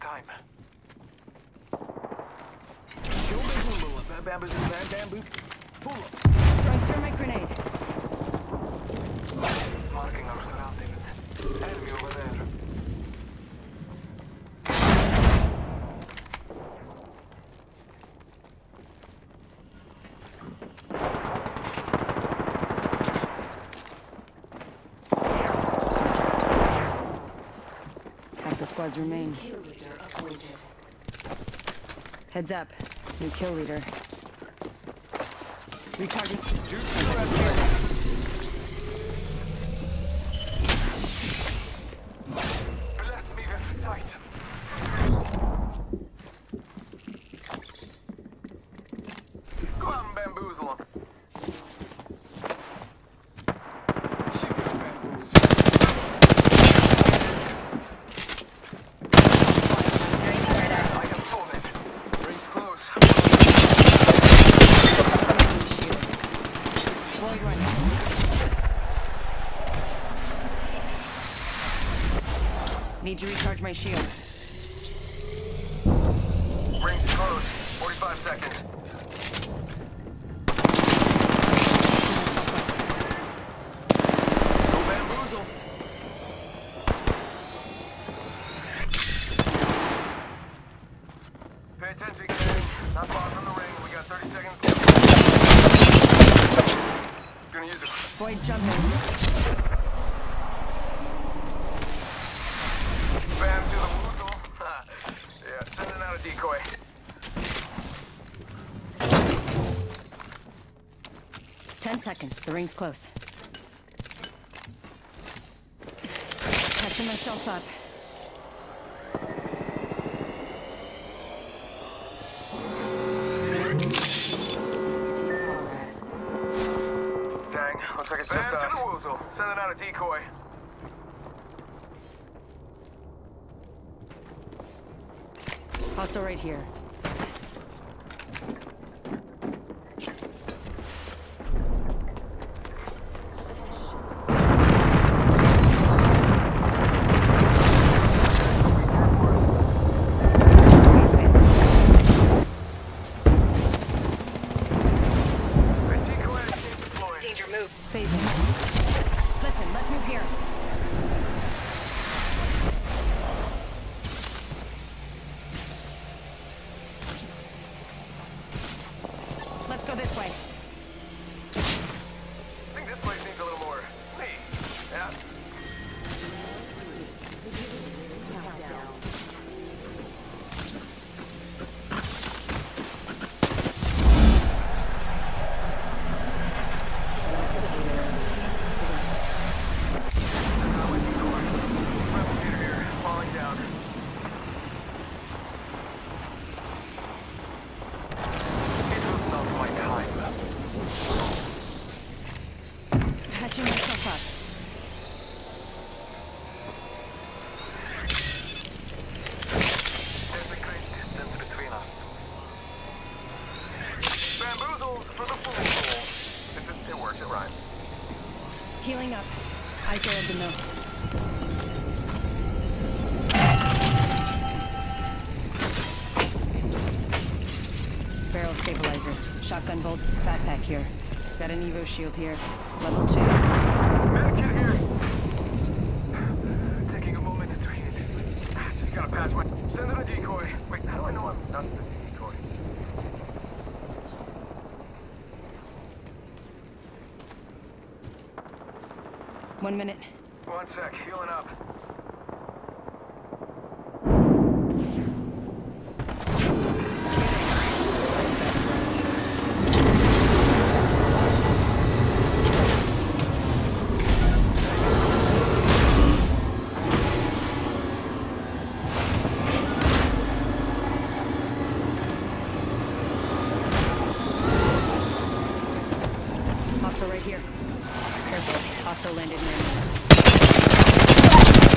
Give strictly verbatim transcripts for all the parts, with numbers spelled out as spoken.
time. Kill bamboo, bamboo, bamboo. Full. Throwing thermite grenade. Marking our surroundings. Enemy over there. Half the squads remain. Heads up. New kill leader. Recharging. Bless me with sight. Come on, bamboozle. Shoot him, bamboozle. I am falling. Rings close. Void run. Need to recharge my shields. Rings close. forty-five seconds. No bamboozle. Pay attention, gang. Not far from the ring. We got thirty seconds. Gonna use it. Void jumping. Bam to the woozle. Yeah, sending out a decoy. Ten seconds. The ring's close. Catching myself up. Dang, looks like it's just us. Bam to the woozle. Sending out a decoy. Hostile right here. Danger move. Phasing. Listen, let's move here. Let's go this way. I think this place needs a little more me. Yeah. Replicator here, falling down. It was not my time. Patching myself up. There's a great distance between us. Bamboozles for the fool soul. It, it, it works, it rhymes. Healing up. Isolated the mill. Barrel stabilizer. Shotgun bolt. Backpack here. Got an Evo shield here. Level two. Medikit here. Taking a moment to treat it. Just gotta pass my... Send in a decoy. Wait, how do I know I'm not the decoy? One minute. One sec, healing up. Hostile right here. Careful. Hostile landed near me.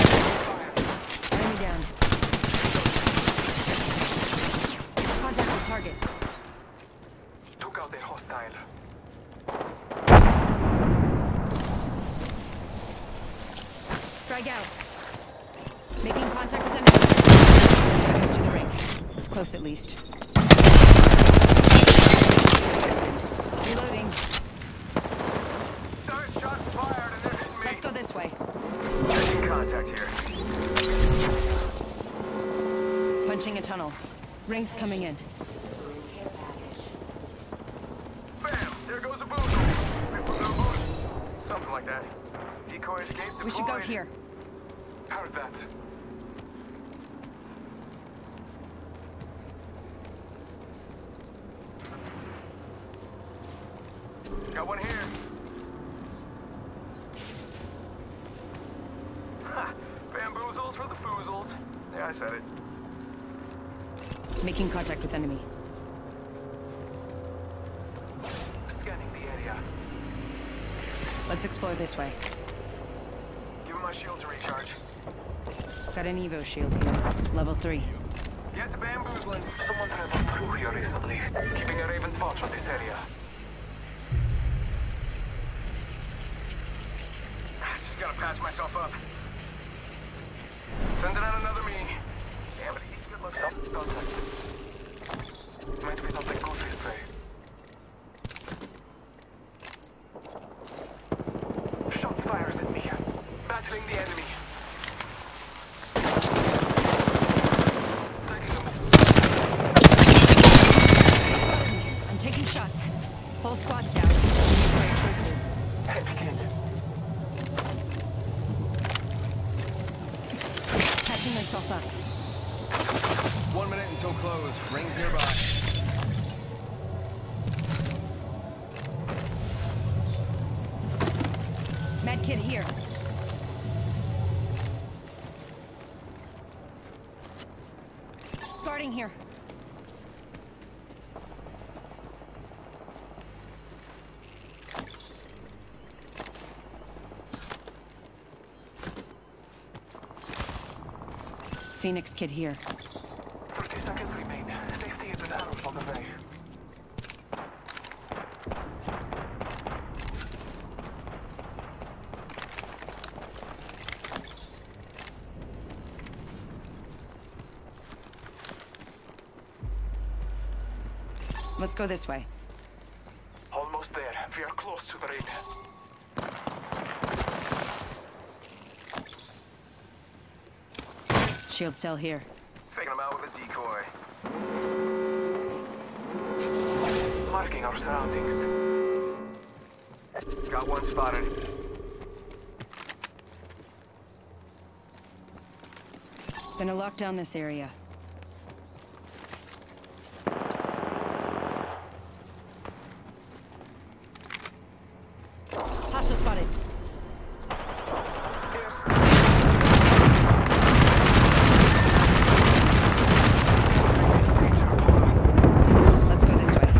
close at least. Reloading. Third shots fired and they're hitting me. Let's go this way. Making contact here. Punching a tunnel. Rings coming in. Bam! There goes a boozle. No boost. Something like that. Decoy escape deployed. We should go here. Heard that. Got one here. Ha! Bamboozles for the foozles. Yeah, I said it. Making contact with enemy. Scanning the area. Let's explore this way. Give him my shield to recharge. Got an Evo shield here. Level three. Get to bamboozling. Someone traveled through here recently, keeping a Raven's watch on this area. Just gotta patch myself up. Sending out another me. Damn it, he's good looks. Some contact. Might be something good this way. Shots fired at me. Battling the enemy. I'm taking shots. Whole squad's down. Great choices. Heavy kid. Patching myself up. One minute until close. Rings nearby. Med kit here. Guarding here. Phoenix kit here. thirty seconds remain. Safety is an arrow on the way. Let's go this way. Almost there. We are close to the ring. Shield cell here. Faking them out with a decoy. Marking our surroundings. Got one spotted. Gonna lock down this area. Hostile spotted. Let's go this way.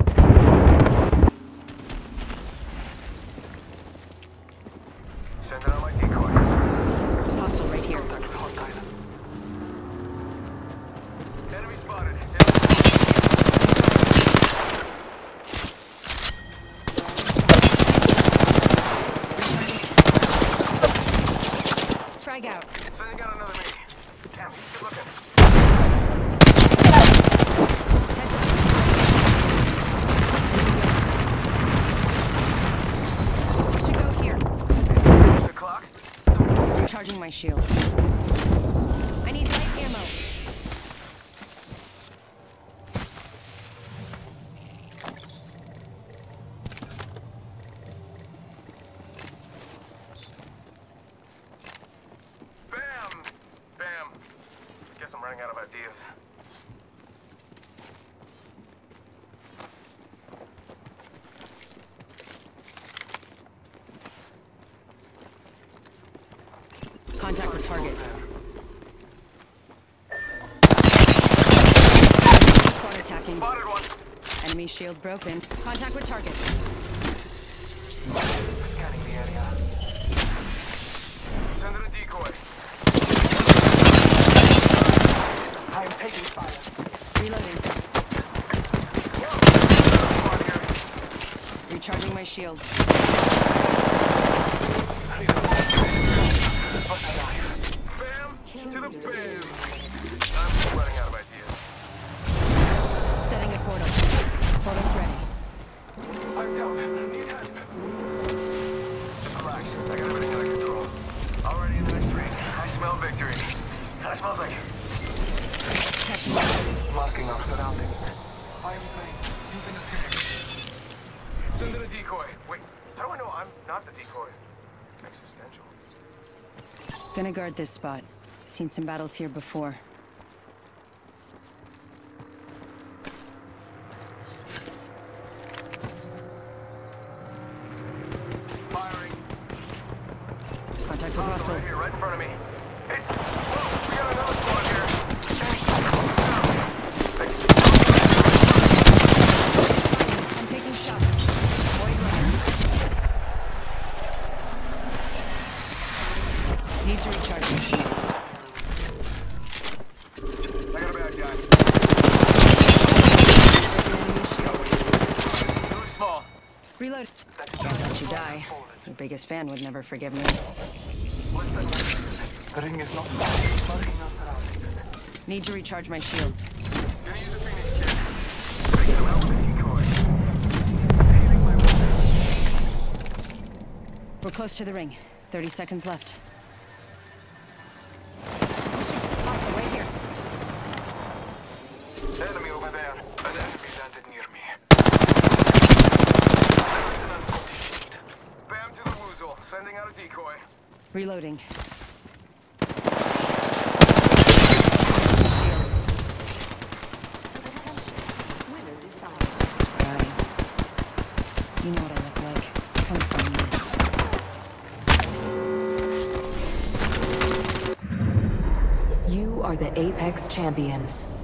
Sending out my decoy. Hostile right here. Contact with hostile. Enemy spotted. Frag out. Sending out another me. Damn, he's good looking. We should go here. There's the clock. Recharging my shields. I need light ammo. Bam! Bam. Guess I'm running out of ideas. Contact with target. Squad attacking. Spotted one. Enemy shield broken. Contact with target. Scanning the area. Sending a decoy. I am taking fire. Reloading. Spot here. Recharging my shields. Bam! To the bam! I'm running out of ideas. That smells like Catching up. Marking our surroundings. I am trained. Using a pickaxe. send in a decoy. Wait, how do I know I'm not the decoy? Existential. Gonna guard this spot. Seen some battles here before. Firing. Contact with Oh, hostile. right here, right in front of me. It's... Whoa, we got another squad here. I'm taking shots. Boy runner. Need to recharge my shields. I got a bad guy. Enemy shield. Really small. Reload. Can't let you die. Your biggest fan would never forgive me. What's that? The ring is not marking our surroundings. Need to recharge my shields. Gonna use a Phoenix kit. Breaking them out with a decoy. Healing my wounded. We're close to the ring. thirty seconds left. Pushing. Hostile right here. Enemy over there. An enemy landed near me. Bam to the woozle. Sending out a decoy. Reloading. Surprise. You know what I look like. Come find me. You are the Apex Champions.